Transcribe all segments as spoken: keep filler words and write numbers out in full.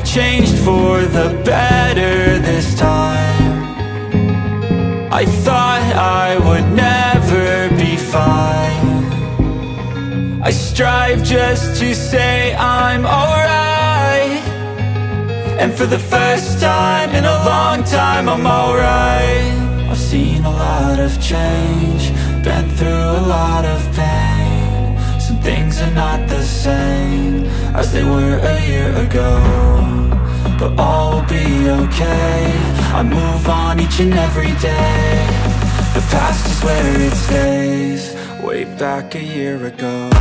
changed for the better this time. I thought I would never be fine. I strive just to say I'm alright, and for the first time in a long time I'm alright. I've seen a lot of change, been through a lot of pain. Some things are not the same as they were a year ago, but all will be okay. I move on each and every day. The past is where it stays, way back a year ago.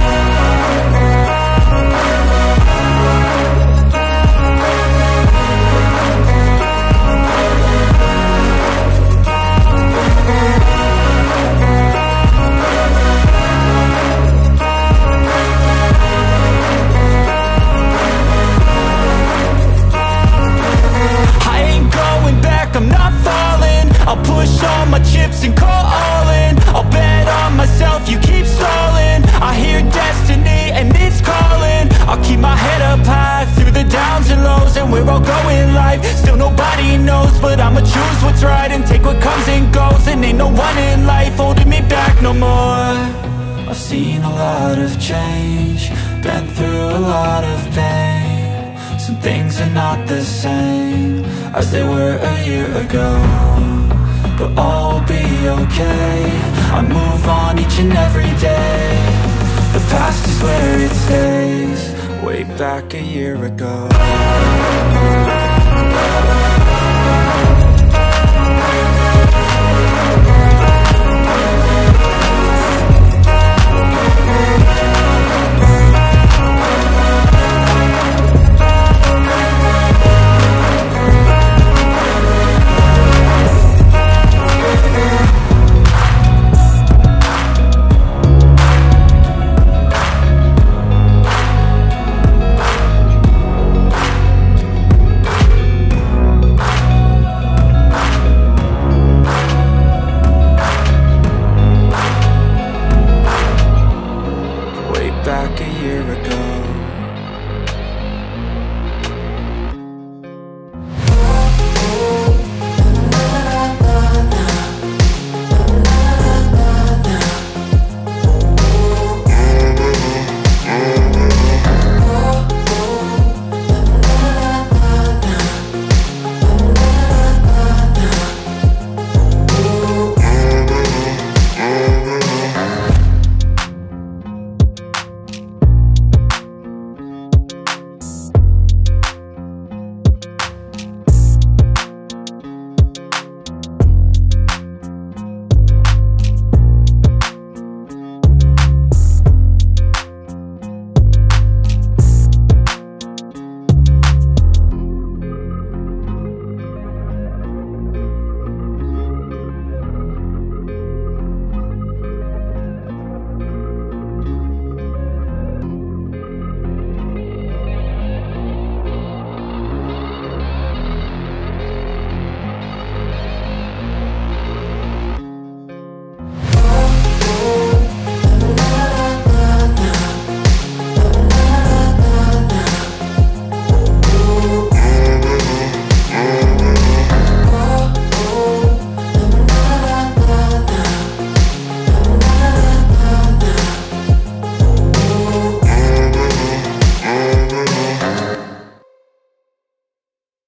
I'm not falling, I'll push all my chips and call all in. I'll bet on myself, you keep stalling. I hear destiny and it's calling. I'll keep my head up high through the downs and lows, and where I'll go in life, still nobody knows. But I'ma choose what's right and take what comes and goes, and ain't no one in life holding me back no more. I've seen a lot of change, been through a lot of pain. Some things are not the same as they were a year ago, but all will be okay. I move on each and every day. The past is where it stays, way back a year ago.